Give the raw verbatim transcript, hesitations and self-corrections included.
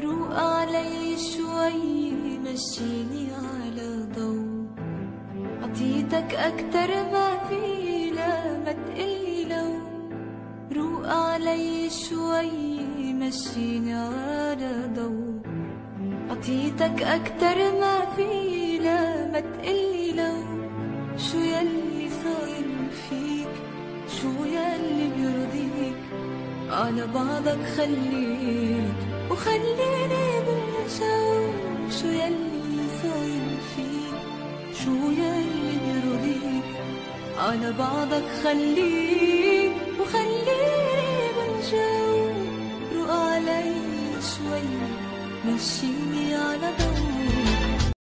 روق علي شوي مشيني على ضو، عطيتك أكتر ما في لا ما تقلي لو. روق علي شوي مشيني على ضو، عطيتك أكتر ما في لا ما تقلي لو. شو يلي صاير فيك، شو يلي بيرضيك، على بعضك خليك وخليني بالجو. شو يلي صاير فيك، شو يلي بيرضيك، على بعضك خليك وخليني بالجو. روق علي شوي مشيني على ضو،